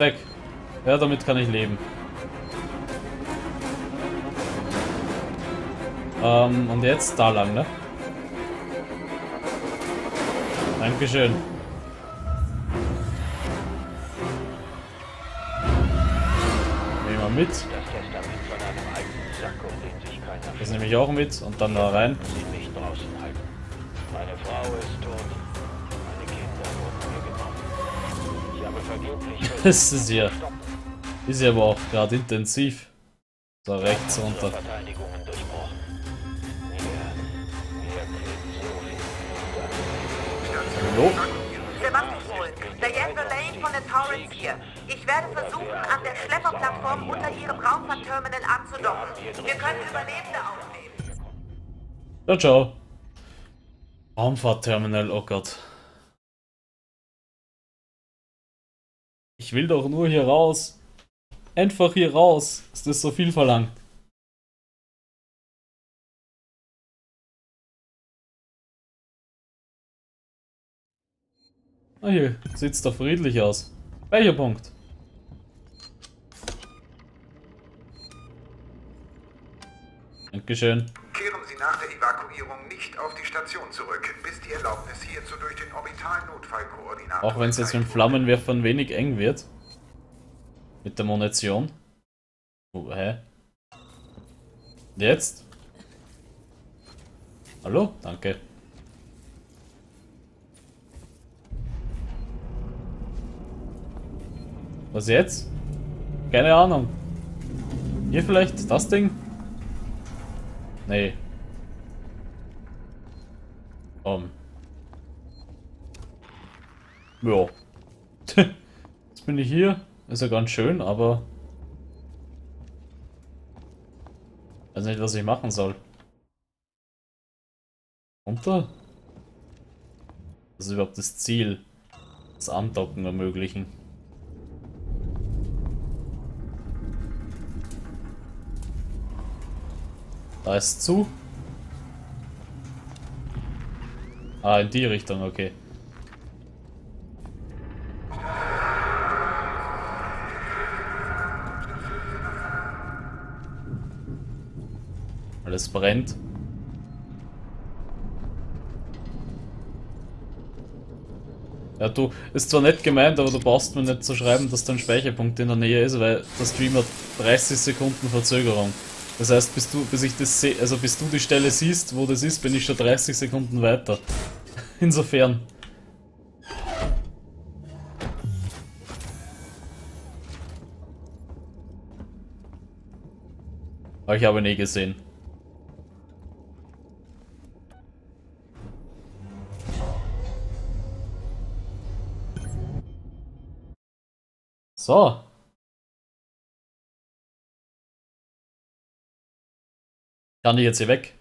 Weg. Ja, damit kann ich leben. Und jetzt da lang, ne? Dankeschön. Nehmen wir mit. Das nehme ich auch mit und dann da rein. Meine Frau ist tot. Meine Kinder wurden mir genommen. Ich habe vergeblich Das ist ja. Ist ja aber auch gerade intensiv. So rechts runter. Verteidigungen durchbrochen. Wir kriegen so viel. Hallo? Sebastopol, Diane Lane von der Torrance hier. Ich werde versuchen, an der Schlepperplattform unter Ihrem Raumfahrtterminal anzudocken. Wir können Überlebende aufnehmen. Ciao, ciao. Raumfahrtterminal, oh Gott. Ich will doch nur hier raus. Einfach hier raus. Ist das so viel verlangt? Ah, hier sieht's doch friedlich aus. Welcher Punkt? Dankeschön. Kehren Sie nach der Evakuierung nicht auf die Station zurück, bis die Erlaubnis hierzu durch den orbitalen Notfallkoordinator. Auch wenn es jetzt mit Flammenwerfern wenig eng wird. Mit der Munition. Oh, hä? Jetzt? Hallo? Danke. Was jetzt? Keine Ahnung. Hier vielleicht das Ding? Nee. Ja. Jetzt bin ich hier. Ist ja ganz schön, aber... weiß nicht, was ich machen soll. Runter? Das ist überhaupt das Ziel. Das Andocken ermöglichen. Da ist zu. Ah, in die Richtung, okay. Alles brennt. Ja, du, ist zwar nett gemeint, aber du brauchst mir nicht zu schreiben, dass dein Speicherpunkt in der Nähe ist, weil der Stream hat 30 Sekunden Verzögerung. Das heißt, bis ich das sehe, also bis du die Stelle siehst, wo das ist, bin ich schon 30 Sekunden weiter. Insofern. Aber ich habe ihn eh gesehen. So. Kann ich jetzt hier weg?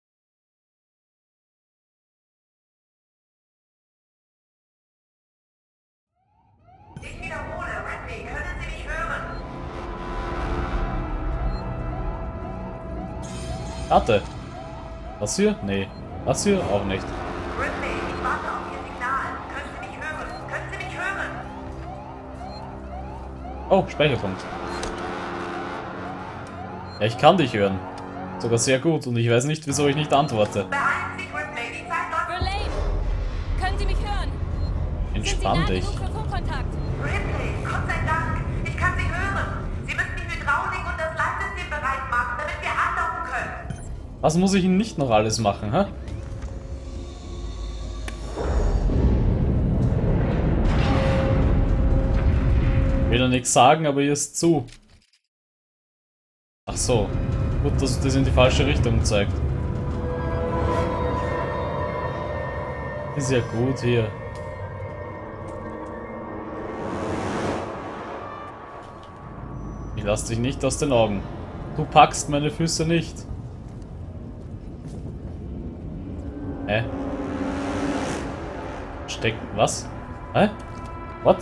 Ich wiederhole, Ripley, können Sie mich hören? Warte. Das hier? Nee. Das hier? Auch nicht. Ripley, ich warte auf Ihr Signal. Können Sie mich hören? Können Sie mich hören? Oh, Speicherpunkt. Ja, ich kann dich hören. Sogar sehr gut und ich weiß nicht, wieso ich nicht antworte. Beeilen Sie sich, Ripley, die Zeit läuft. Verlaine, können Sie mich hören? Entspann dich. Sind Sie nah genug für Funkkontakt? Ripley, Gott sei Dank. Ich kann Sie hören. Sie müssen die Hydraulik und das Leitsystem bereit machen, damit wir andocken können. Was muss ich Ihnen nicht noch alles machen, hä? Will ja nichts sagen, aber hier ist zu. Ach so. Gut, dass das in die falsche Richtung zeigt. Ist ja gut hier. Ich lass dich nicht aus den Augen. Du packst meine Füße nicht. Hä? Steckt. Was? Hä? What?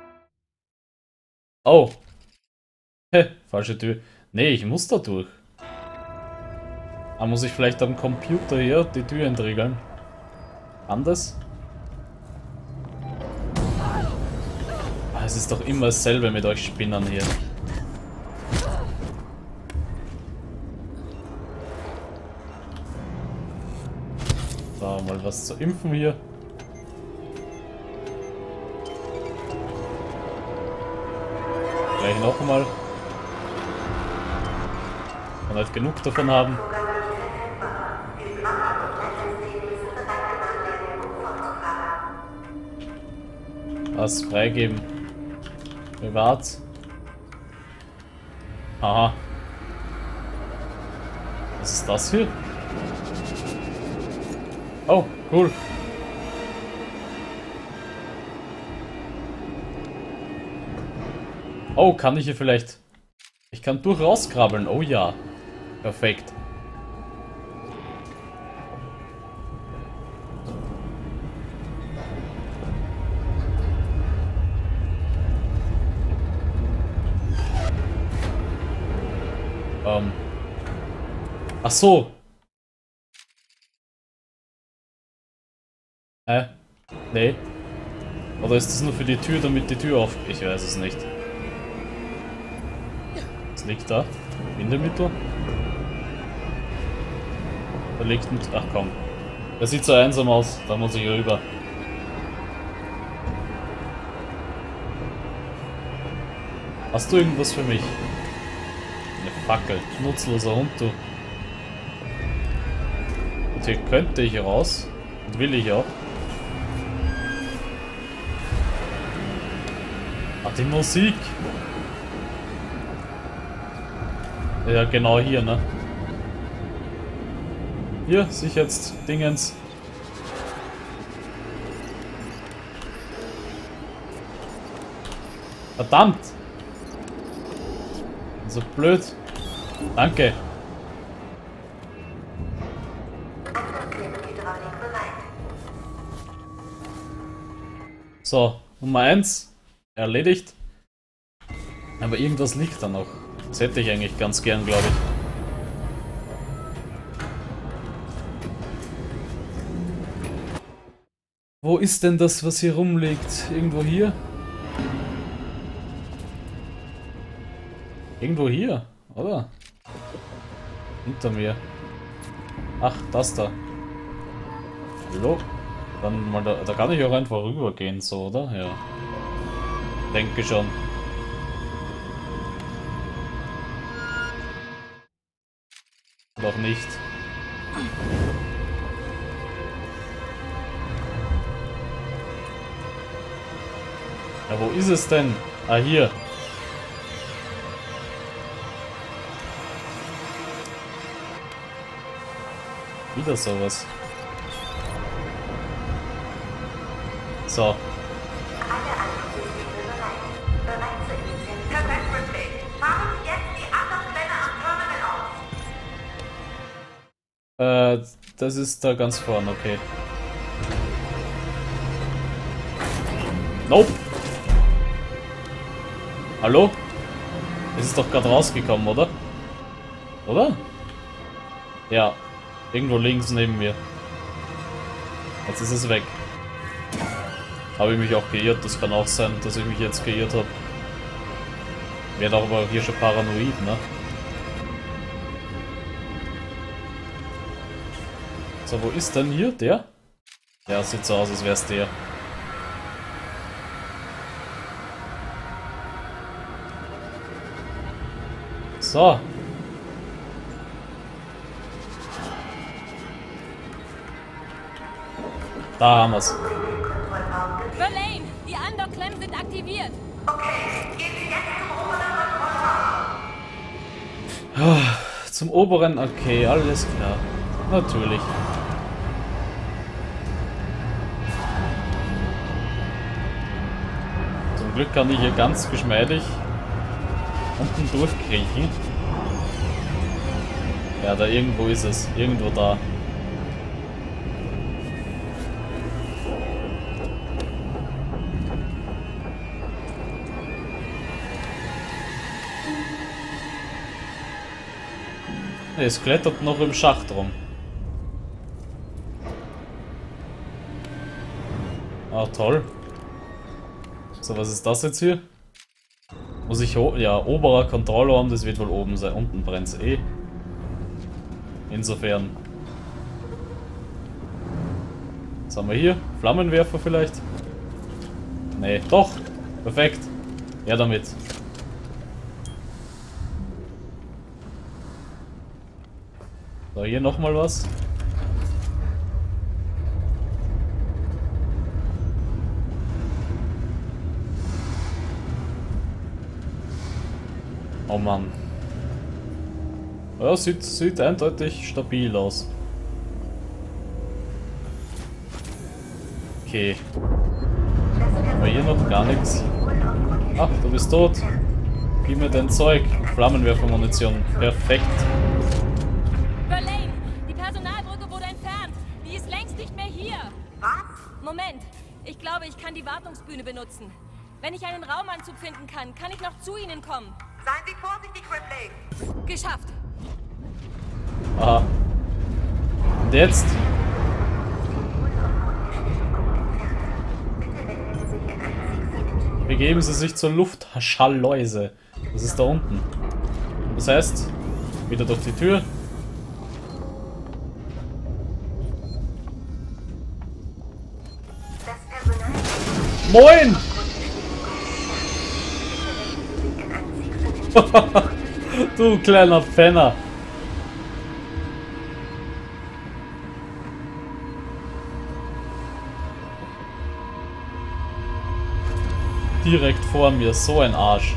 Oh. Hä? Falsche Tür. Nee, ich muss da durch. Ah, muss ich vielleicht am Computer hier die Tür entriegeln? Anders? Ah, Es ist doch immer dasselbe mit euch Spinnern hier. So, mal was zu impfen hier. Gleich nochmal. Kann halt genug davon haben. Was freigeben? Privat. Aha. Was ist das hier? Oh, cool. Oh, kann ich hier vielleicht... Ich kann durchaus krabbeln. Oh ja. Perfekt. Ach so. Nee. Oder ist das nur für die Tür, damit die Tür auf... Ich weiß es nicht. Was liegt da? Bindemittel? Da liegt ein... Ach komm. Der sieht so einsam aus. Da muss ich rüber. Hast du irgendwas für mich? Eine Fackel. Nutzloser Hund, du. Und hier könnte ich raus. Und will ich auch. Ach, die Musik. Ja, genau hier, ne? Hier, sich jetzt Dingens. Verdammt! So blöd. Danke. So, Nummer 1 erledigt. Aber irgendwas liegt da noch. Das hätte ich eigentlich ganz gern, glaube ich. Wo ist denn das, was hier rumliegt? Irgendwo hier? Irgendwo hier, oder? Hinter mir. Ach, das da. Hallo? Dann mal da kann ich auch einfach rübergehen, so, oder? Ja. Denke schon. Noch nicht. Ja, wo ist es denn? Ah, hier. Wieder sowas. So. Das ist da ganz vorne, okay. Nope. Hallo? Es ist doch gerade rausgekommen, oder? Oder? Ja. Irgendwo links neben mir. Jetzt ist es weg. Habe ich mich auch geirrt? Das kann auch sein, dass ich mich jetzt geirrt habe. Wäre doch aber hier schon paranoid, ne? So, wo ist denn hier der? Ja, sieht so aus, als wäre es der. So. Da haben wir's. Verlaine, die Andock-Klemmen sind aktiviert. Okay, gehen Sie jetzt zum oberen Kontrollraum. Zum oberen, okay, alles klar. Natürlich. Zum Glück kann ich hier ganz geschmeidig unten durchkriechen. Ja, da irgendwo ist es. Irgendwo da. Es klettert noch im Schacht rum. Ah, toll. So, was ist das jetzt hier? Muss ich ja, oberer Kontrollraum, das wird wohl oben sein. Unten brennt es eh. Insofern. Was haben wir hier? Flammenwerfer vielleicht? Nee, doch. Perfekt. Ja, damit. So, hier nochmal was. Oh Mann. Ja, sieht eindeutig stabil aus. Okay. Aber hier noch gar nichts. Ach, du bist tot. Gib mir dein Zeug. Flammenwerfermunition. Perfekt. Verlane, die Personalbrücke wurde entfernt. Die ist längst nicht mehr hier. Was? Moment, ich glaube, ich kann die Wartungsbühne benutzen. Wenn ich einen Raumanzug finden kann, kann ich noch zu Ihnen kommen. Seien Sie vorsichtig, Ripley. Geschafft. Aha. Und jetzt? Begeben Sie sich zur Luftschalläuse. Das ist da unten. Das heißt, wieder durch die Tür. Moin! Du kleiner Penner. Direkt vor mir, so ein Arsch.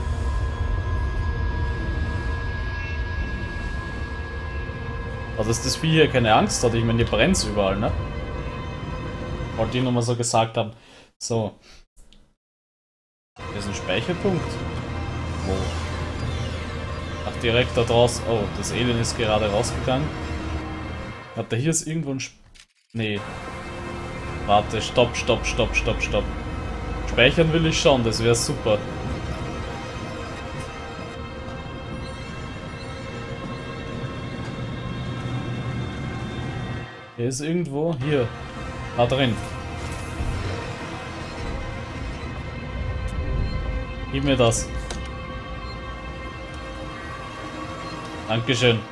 Also dass das Vieh hier keine Angst hat, ich meine, hier brennt's überall, ne? Wollte ich nur mal so gesagt haben. So. Hier ist ein Speicherpunkt. Wo? Ach, direkt da draußen. Oh, das Alien ist gerade rausgegangen. Warte, hier ist irgendwo ein Nee. Warte, stopp. Speichern will ich schon, das wäre super. Hier ist irgendwo, hier, da drin. Gib mir das. Dankeschön.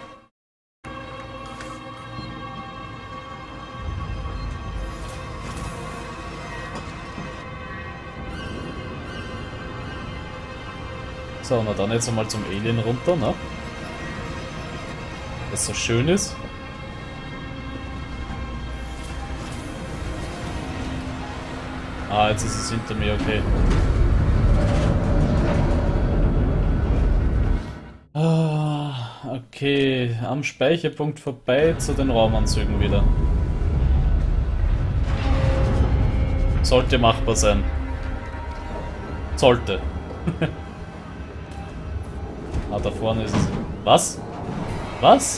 So, na dann jetzt einmal zum Alien runter, ne? Das so schön ist. Ah, jetzt ist es hinter mir, okay. Ah, okay, am Speicherpunkt vorbei zu den Raumanzügen wieder. Sollte machbar sein. Sollte. Ah, da vorne ist es. Was? Was?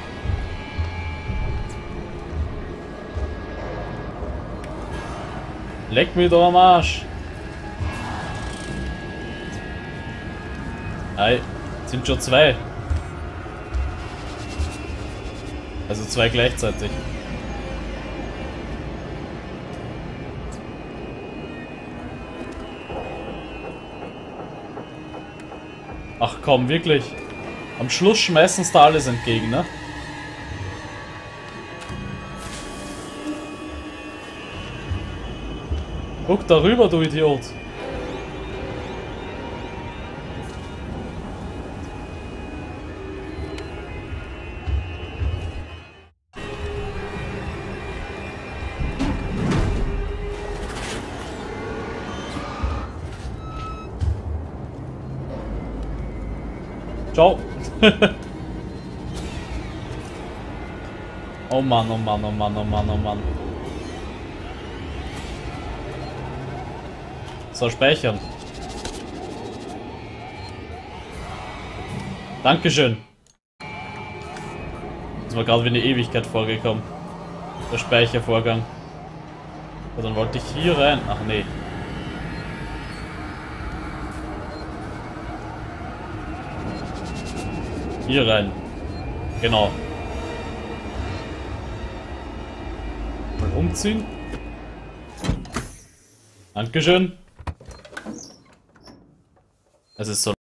Leck mich doch am Arsch. Ei, sind schon zwei. Also zwei gleichzeitig. Ach komm, wirklich. Am Schluss schmeißen sie da alles entgegen, ne? Guck da rüber, du Idiot. Ciao. Oh Mann, oh Mann, oh Mann, oh Mann, oh Mann. So, speichern. Dankeschön. Das war gerade wie eine Ewigkeit vorgekommen. Der Speichervorgang. So, dann wollte ich hier rein. Ach nee. Hier rein. Genau. Mal umziehen. Dankeschön. Also es soll